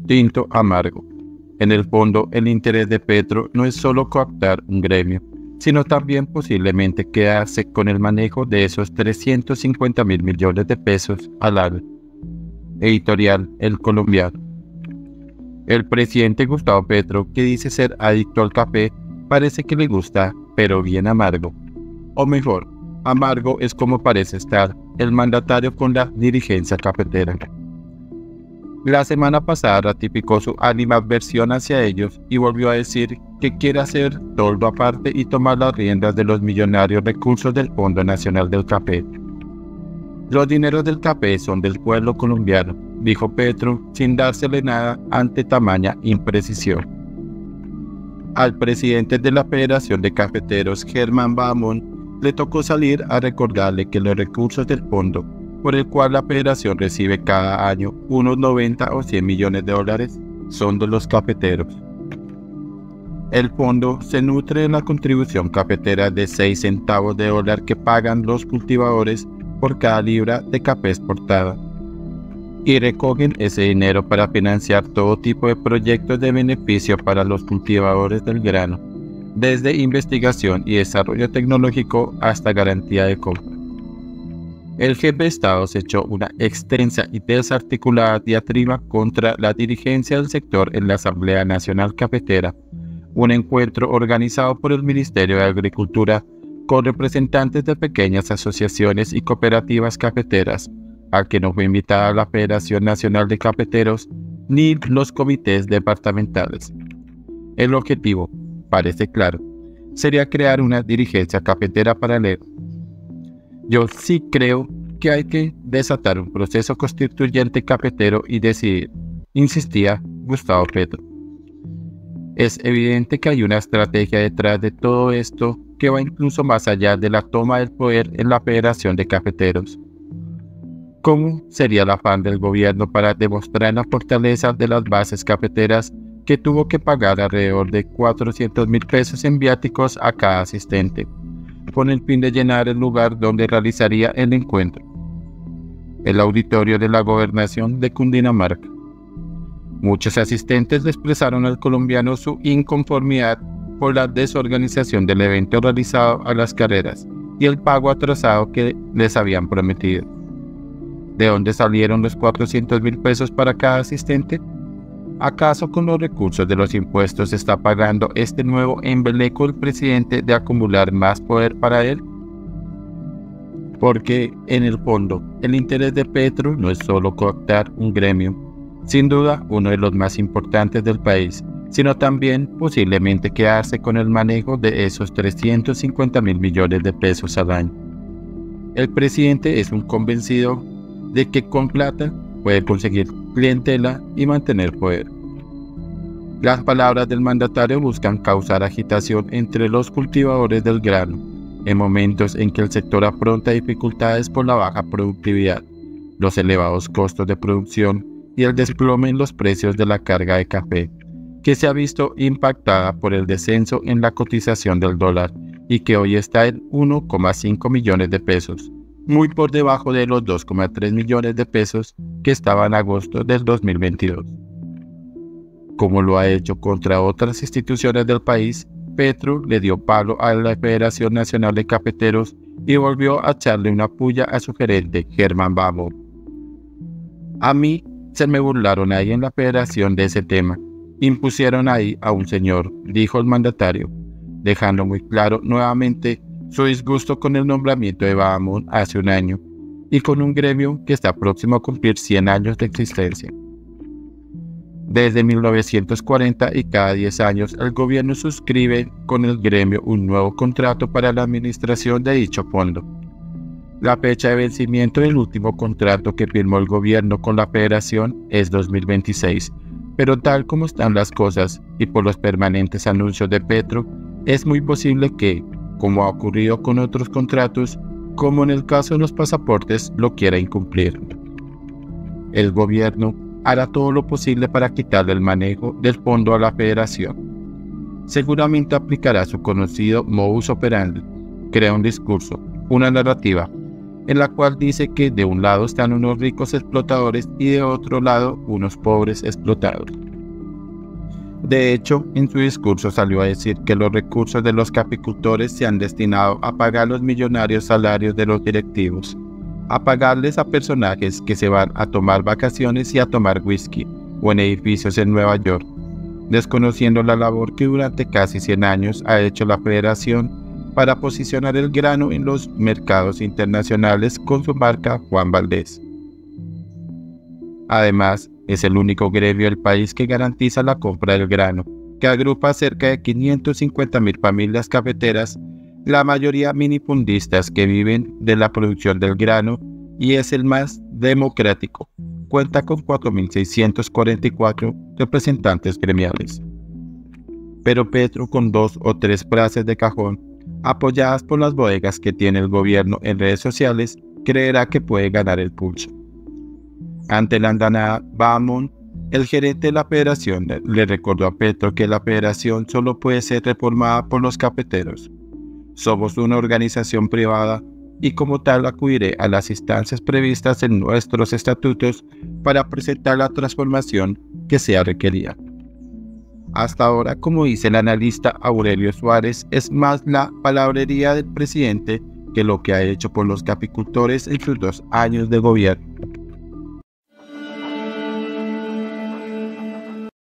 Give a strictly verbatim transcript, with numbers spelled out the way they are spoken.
tinto amargo. En el fondo, el interés de Petro no es solo cooptar un gremio, sino también posiblemente quedarse con el manejo de esos trescientos cincuenta mil millones de pesos al año. Editorial El Colombiano. El presidente Gustavo Petro, que dice ser adicto al café, parece que le gusta, pero bien amargo. O mejor, amargo es como parece estar el mandatario con la dirigencia cafetera. La semana pasada ratificó su animadversión hacia ellos y volvió a decir que quiere hacer toldo aparte y tomar las riendas de los millonarios recursos del Fondo Nacional del Café. Los dineros del café son del pueblo colombiano, dijo Petro sin dársele nada ante tamaña imprecisión. Al presidente de la Federación de Cafeteros, Germán Bahamón, le tocó salir a recordarle que los recursos del fondo, por el cual la federación recibe cada año unos noventa o cien millones de dólares, son de los cafeteros. El fondo se nutre de la contribución cafetera de seis centavos de dólar que pagan los cultivadores por cada libra de café exportada, y recogen ese dinero para financiar todo tipo de proyectos de beneficio para los cultivadores del grano, desde investigación y desarrollo tecnológico hasta garantía de compra. El jefe de Estado se echó una extensa y desarticulada diatriba contra la dirigencia del sector en la Asamblea Nacional Cafetera, un encuentro organizado por el Ministerio de Agricultura con representantes de pequeñas asociaciones y cooperativas cafeteras, al que no fue invitada la Federación Nacional de Cafeteros ni los comités departamentales. El objetivo, parece claro, sería crear una dirigencia cafetera paralela. Yo sí creo que hay que desatar un proceso constituyente cafetero y decidir, insistía Gustavo Petro. Es evidente que hay una estrategia detrás de todo esto que va incluso más allá de la toma del poder en la Federación de Cafeteros. ¿Cómo sería el afán del gobierno para demostrar la fortaleza de las bases cafeteras que tuvo que pagar alrededor de cuatrocientos mil pesos en viáticos a cada asistente, con el fin de llenar el lugar donde realizaría el encuentro? El auditorio de la Gobernación de Cundinamarca. Muchos asistentes le expresaron al colombiano su inconformidad por la desorganización del evento realizado a las carreras y el pago atrasado que les habían prometido. ¿De dónde salieron los cuatrocientos mil pesos para cada asistente? ¿Acaso con los recursos de los impuestos está pagando este nuevo embeleco el presidente de acumular más poder para él? Porque, en el fondo, el interés de Petro no es solo cooptar un gremio, sin duda uno de los más importantes del país, sino también posiblemente quedarse con el manejo de esos trescientos cincuenta mil millones de pesos al año. El presidente es un convencido de que con plata puede conseguir clientela y mantener poder. Las palabras del mandatario buscan causar agitación entre los cultivadores del grano, en momentos en que el sector afronta dificultades por la baja productividad, los elevados costos de producción y el desplome en los precios de la carga de café, que se ha visto impactada por el descenso en la cotización del dólar y que hoy está en uno coma cinco millones de pesos, muy por debajo de los dos coma tres millones de pesos que estaba en agosto del dos mil veintidós. Como lo ha hecho contra otras instituciones del país, Petro le dio palo a la Federación Nacional de Cafeteros y volvió a echarle una puya a su gerente, Germán Bahamón. A mí se me burlaron ahí en la federación de ese tema. Impusieron ahí a un señor, dijo el mandatario, dejando muy claro nuevamente su disgusto con el nombramiento de Bahamón hace un año y con un gremio que está próximo a cumplir cien años de existencia. Desde mil novecientos cuarenta y cada diez años el gobierno suscribe con el gremio un nuevo contrato para la administración de dicho fondo. La fecha de vencimiento del último contrato que firmó el gobierno con la federación es dos mil veintiséis, pero tal como están las cosas y por los permanentes anuncios de Petro, es muy posible que, como ha ocurrido con otros contratos, como en el caso de los pasaportes, lo quiera incumplir. El gobierno hará todo lo posible para quitarle el manejo del fondo a la federación. Seguramente aplicará su conocido modus operandi, crea un discurso, una narrativa, en la cual dice que de un lado están unos ricos explotadores y de otro lado unos pobres explotados. De hecho, en su discurso salió a decir que los recursos de los capicultores se han destinado a pagar los millonarios salarios de los directivos, a pagarles a personajes que se van a tomar vacaciones y a tomar whisky, o en edificios en Nueva York, desconociendo la labor que durante casi cien años ha hecho la Federación para posicionar el grano en los mercados internacionales con su marca Juan Valdez. Además, es el único gremio del país que garantiza la compra del grano, que agrupa cerca de quinientas cincuenta mil familias cafeteras, la mayoría minifundistas que viven de la producción del grano, y es el más democrático. Cuenta con cuatro mil seiscientos cuarenta y cuatro representantes gremiales. Pero Petro, con dos o tres frases de cajón, apoyadas por las bodegas que tiene el gobierno en redes sociales, creerá que puede ganar el pulso. Ante la andanada Baumann, el gerente de la federación le recordó a Petro que la federación solo puede ser reformada por los cafeteros. Somos una organización privada y como tal acudiré a las instancias previstas en nuestros estatutos para presentar la transformación que sea requerida. Hasta ahora, como dice el analista Aurelio Suárez, es más la palabrería del presidente que lo que ha hecho por los caficultores en sus dos años de gobierno.